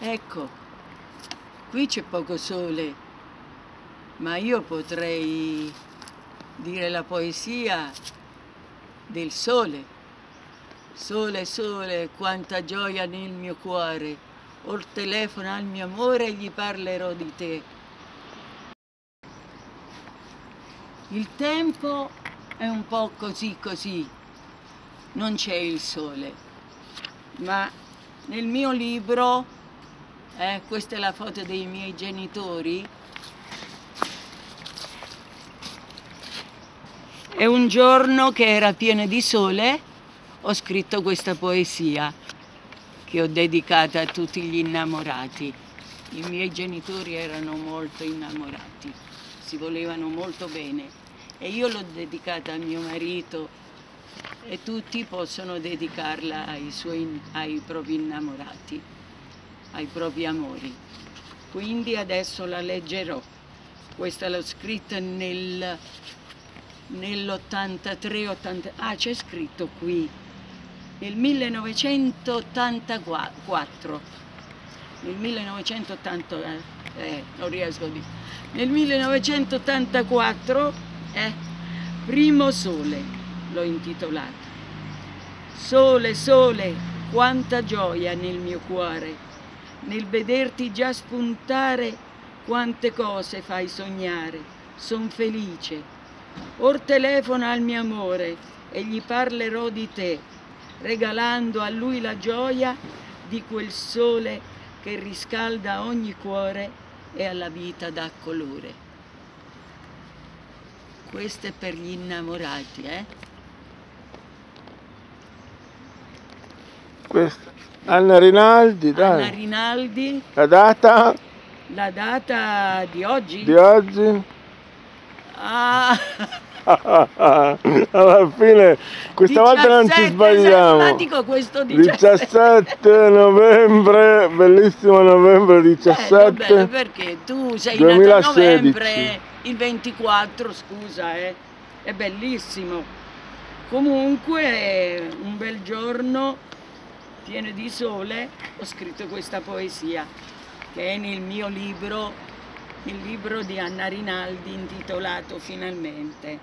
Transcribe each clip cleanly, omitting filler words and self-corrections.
Ecco, qui c'è poco sole, ma io potrei dire la poesia del sole. Sole, sole, quanta gioia nel mio cuore, or telefona al mio amore e gli parlerò di te. Il tempo è un po' così così, non c'è il sole, ma nel mio libro, questa è la foto dei miei genitori, è un giorno che era pieno di sole, ho scritto questa poesia che ho dedicata a tutti gli innamorati. I miei genitori erano molto innamorati, si volevano molto bene e io l'ho dedicata a mio marito e tutti possono dedicarla ai propri innamorati, ai propri amori. Quindi adesso la leggerò. Questa l'ho scritta nell'83-80, c'è scritto qui, nel 1984, nel 1980, non riesco a dire, nel 1984, Primo sole, l'ho intitolata. Sole, sole, quanta gioia nel mio cuore, nel vederti già spuntare, quante cose fai sognare, son felice. Or telefona al mio amore e gli parlerò di te, regalando a lui la gioia di quel sole che riscalda ogni cuore e alla vita dà colore. Questo è per gli innamorati, Anna Rinaldi, dai. Anna Rinaldi. La data? La data di oggi? Di oggi? Alla fine, questa 17, volta non ci sbagliamo. Dico questo 17 novembre, bellissimo novembre 17. Bello, perché tu sei 2016. Nato a novembre, il 24, scusa, è bellissimo. Comunque è un bel giorno, pieno di sole, ho scritto questa poesia che è nel mio libro, il libro di Anna Rinaldi intitolato Finalmente.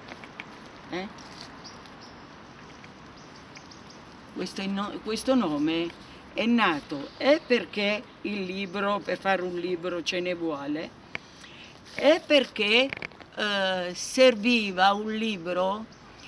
Questo nome è nato perché il libro, per fare un libro ce ne vuole, e perché serviva un libro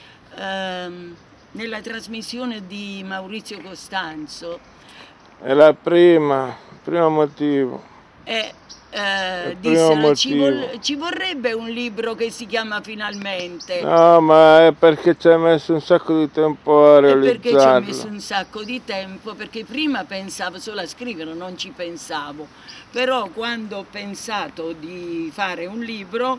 nella trasmissione di Maurizio Costanzo. È la primo motivo. Dissero, ci vorrebbe un libro che si chiama Finalmente. No, ma è perché ci hai messo un sacco di tempo a realizzarlo. Perché ci ho messo un sacco di tempo, perché prima pensavo solo a scrivere, non ci pensavo. Però quando ho pensato di fare un libro,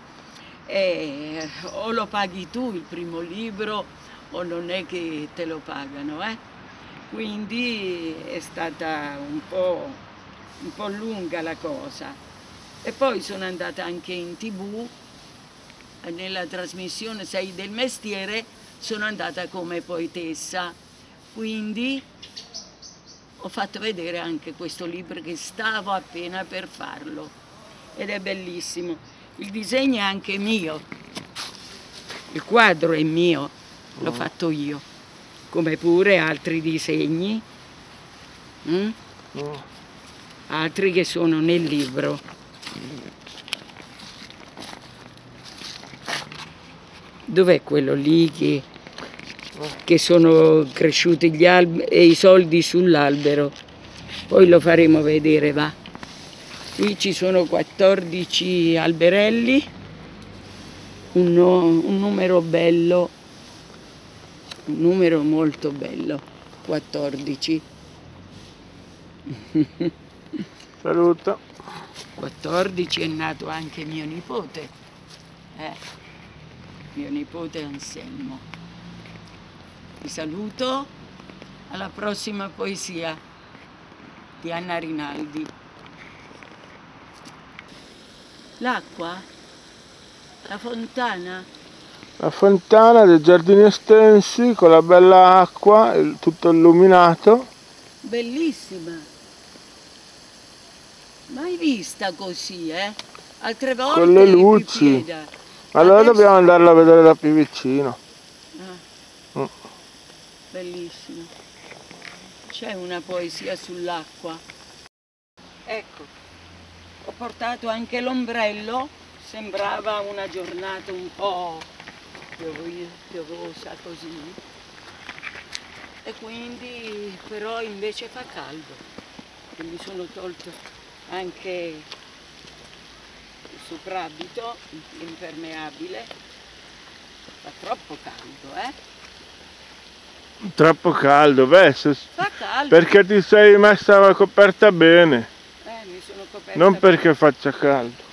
o lo paghi tu il primo libro, o non è che te lo pagano, Quindi è stata un po' lunga la cosa. E poi sono andata anche in TV, nella trasmissione Sei del mestiere, sono andata come poetessa, quindi ho fatto vedere anche questo libro che stavo appena per farlo ed è bellissimo. Il disegno è anche mio, il quadro è mio, l'ho fatto io, come pure altri disegni, altri che sono nel libro. Dov'è quello lì che sono cresciuti gli alberi e i soldi sull'albero? Poi lo faremo vedere, va. Qui ci sono 14 alberelli, un numero bello, un numero molto bello, 14. Saluto. 14 è nato anche mio nipote, mio nipote Anselmo. Vi saluto, alla prossima poesia di Anna Rinaldi. L'acqua? La fontana? La fontana dei giardini estensi con la bella acqua, tutto illuminato. Bellissima. Mai vista così, Altre volte Con le luci. pipieda. Allora Adesso- dobbiamo andarla a vedere da più vicino. Ah, bellissimo. C'è una poesia sull'acqua. Ecco, ho portato anche l'ombrello, sembrava una giornata un po' piovosa così. E quindi però invece fa caldo. E mi sono tolto anche il soprabito impermeabile. Fa troppo caldo, Troppo caldo, beh, Fa caldo. perché ti sei messa coperta bene, Mi sono coperta. non perché faccia caldo.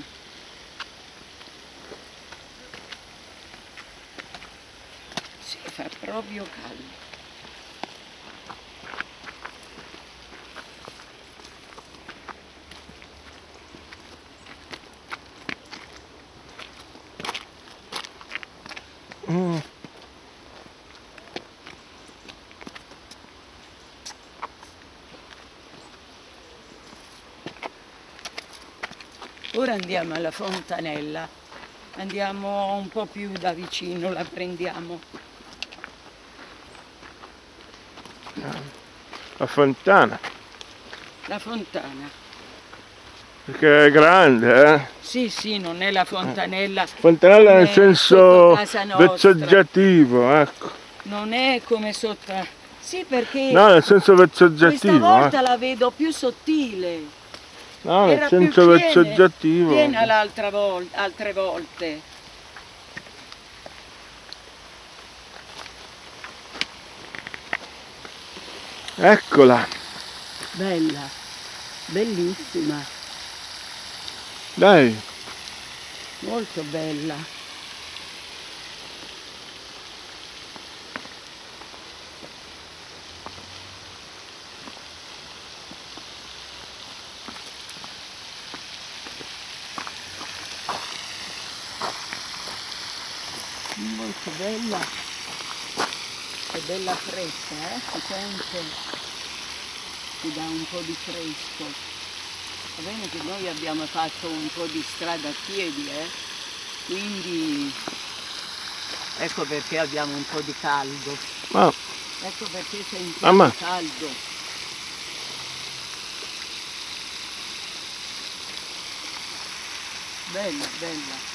Sì, fa proprio caldo. Ora andiamo alla fontanella, andiamo un po' più da vicino, la prendiamo. La fontana, La fontana. perché è grande, Sì, non è la fontanella. Fontanella nel come senso sotto casa nostra. vezzeggiativo, ecco. Non è come sotto. Sì, perché No, nel senso questa vezzeggiativo, volta la vedo più sottile. No, nel Era più senso vezzeggiativo. piena l'altra volta, altre volte. Eccola, Bella, bellissima, dai. molto bella. Molto bella. È bella fresca, si sente, ti dà un po' di fresco. Va bene che noi abbiamo fatto un po' di strada a piedi, quindi ecco perché abbiamo un po' di caldo. Ma, Ecco perché sentiamo caldo. Bella, bella.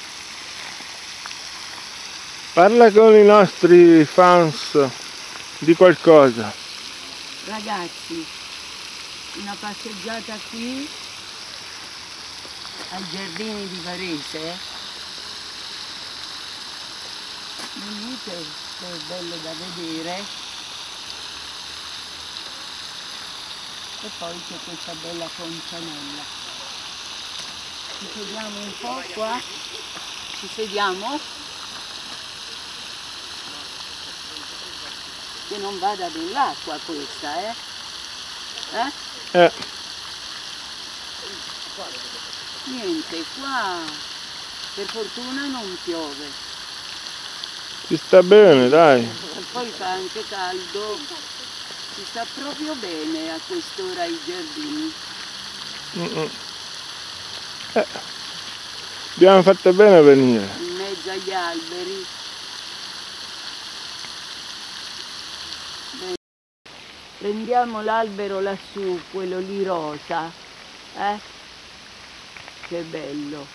parla con i nostri fans di qualcosa. Ragazzi, una passeggiata qui ai giardini di Varese. Venite, che è bello da vedere. E poi c'è questa bella fontanella. Ci sediamo un po' qua? Ci sediamo? Che non vada nell'acqua questa, Niente, qua per fortuna non piove. Ci sta bene, dai. E poi fa anche caldo. Si sta proprio bene a quest'ora ai giardini. Abbiamo fatto bene a venire. In mezzo agli alberi. Bene. Prendiamo l'albero lassù, quello lì rosa. Che bello.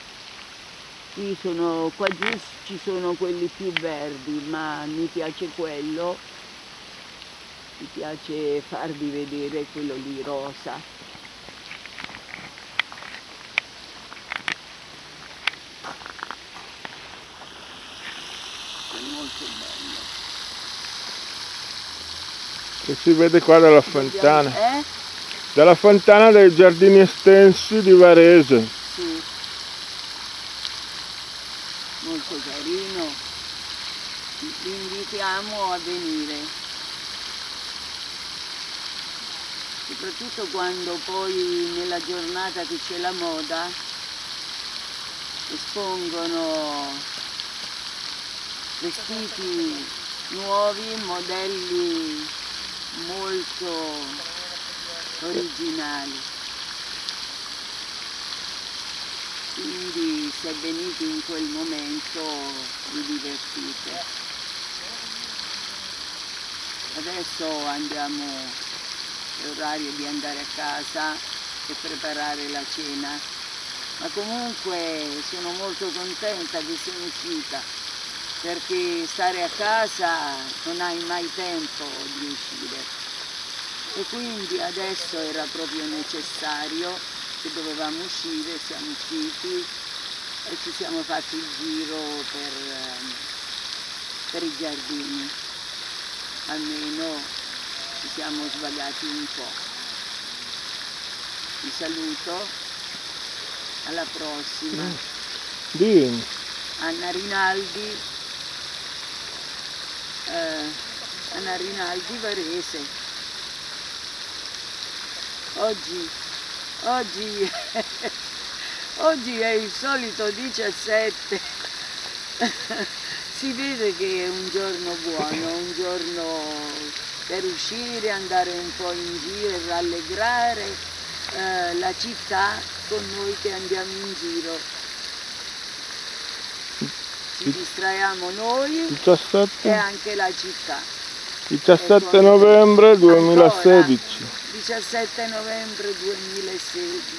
Qua giù ci sono quelli più verdi, ma mi piace quello. Mi piace farvi vedere quello lì rosa. È molto bello. Che si vede qua dalla fontana. Dalla fontana dei giardini estensi di Varese. Sì. Molto carino. Vi invitiamo a venire. Soprattutto quando poi nella giornata che c'è la moda espongono vestiti nuovi, modelli molto originali. se venite in quel momento vi divertite. Adesso andiamo, è orario di andare a casa e preparare la cena, ma comunque sono molto contenta che sono uscita, perché stare a casa non hai mai tempo di uscire, e quindi adesso era proprio necessario, che dovevamo uscire, siamo usciti e ci siamo fatti il giro per i giardini, almeno ci siamo svagati un po'. Vi saluto, alla prossima. Dimmi. Anna Rinaldi, Varese. Oggi è il solito 17. Si vede che è un giorno buono, un giorno per uscire, andare un po' in giro e rallegrare la città con noi che andiamo in giro. Ci distraiamo noi 17. e anche la città. 17 novembre 2016. Ancora, 17 novembre 2016.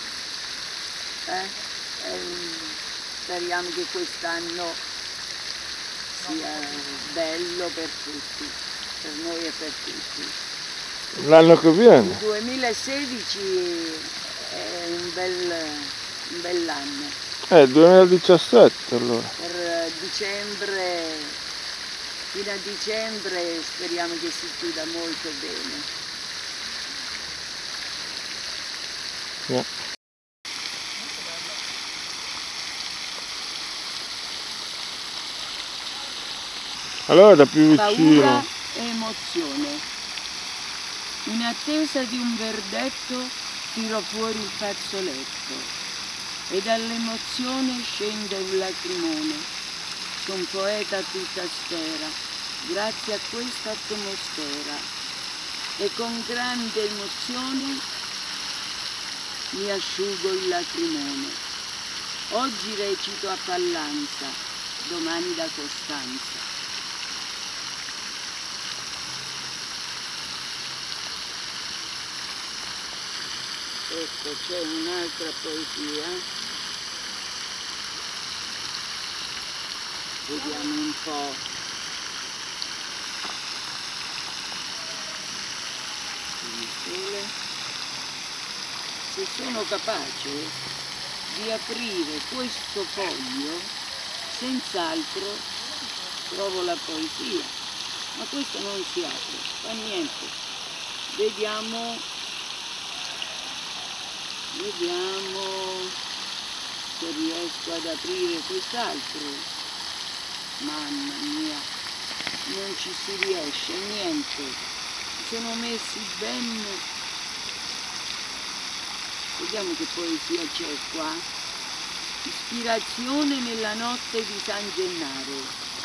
Speriamo che quest'anno sia bello per tutti, per noi e per tutti. L'anno che viene? Il 2016 è un bell'anno. 2017 allora. Per dicembre, fino a dicembre speriamo che si chiuda molto bene. Yeah. Allora da più Paura vicino. e emozione. In attesa di un verdetto tiro fuori il fazzoletto e dall'emozione scende un lacrimone. Son poeta tutta sfera, grazie a questa atmosfera, e con grande emozione mi asciugo il lacrimone. Oggi recito a Pallanza, domani da Costanza. Ecco, c'è un'altra poesia. Vediamo un po'. Se sono capace di aprire questo foglio, senz'altro trovo la poesia, ma questo non si apre, fa niente. Vediamo se riesco ad aprire quest'altro. Mamma mia, non ci si riesce, niente. Sono messi bene. Vediamo che poesia c'è qua. Ispirazione nella notte di San Gennaro.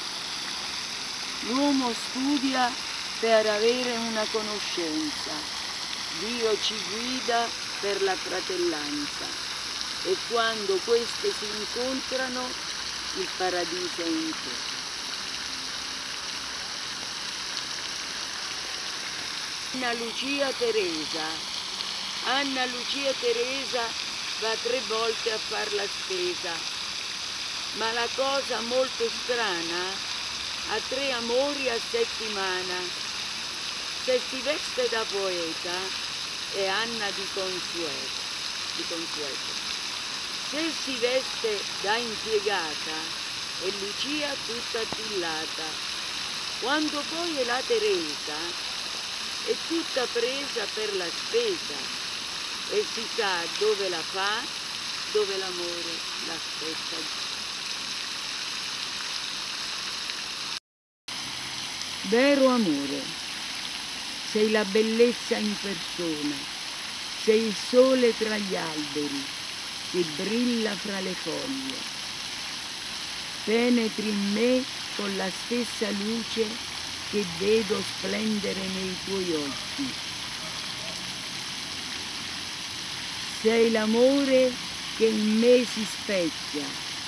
L'uomo studia per avere una conoscenza. Dio ci guida per la fratellanza. E quando queste si incontrano, il paradiso è in te. Anna Lucia Teresa va 3 volte a far la spesa, ma la cosa molto strana, ha 3 amori a settimana. Se si veste da poeta è Anna di consueto. Se si veste da impiegata è Lucia tutta attillata. Quando poi è la Teresa è tutta presa per la spesa, e si sa dove la fa, dove l'amore l'aspetta. Vero amore, sei la bellezza in persona, sei il sole tra gli alberi che brilla fra le foglie. Penetri in me con la stessa luce che vedo splendere nei tuoi occhi. Sei l'amore che in me si specchia,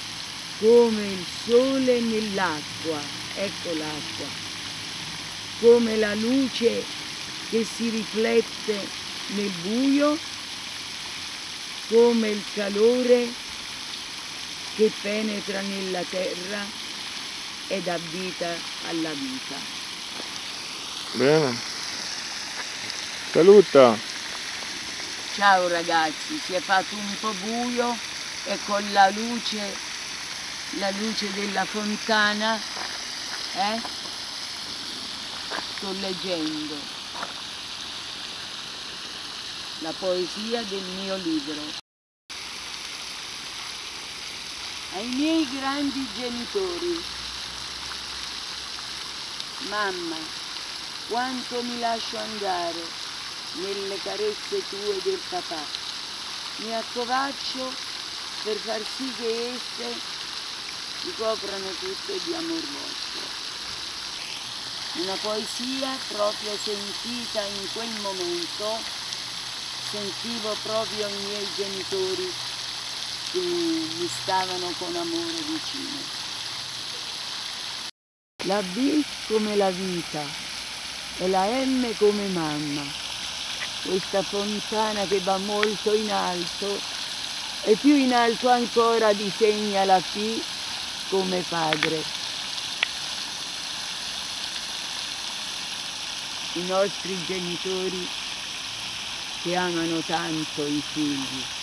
come il sole nell'acqua, ecco l'acqua, come la luce che si riflette nel buio, come il calore che penetra nella terra ed dà vita alla vita. Bene. Saluta. Ciao ragazzi, si è fatto un po' buio e con la luce della fontana, sto leggendo la poesia del mio libro. Ai miei grandi genitori, mamma, quanto mi lascio andare nelle carezze tue del papà. Mi accovaccio per far sì che esse ricoprano tutte di amor vostro. Una poesia proprio sentita in quel momento, sentivo proprio i miei genitori che mi stavano con amore vicino. La B come la vita e la M come mamma, questa fontana che va molto in alto e più in alto ancora disegna la P come padre. I nostri genitori che amano tanto i figli.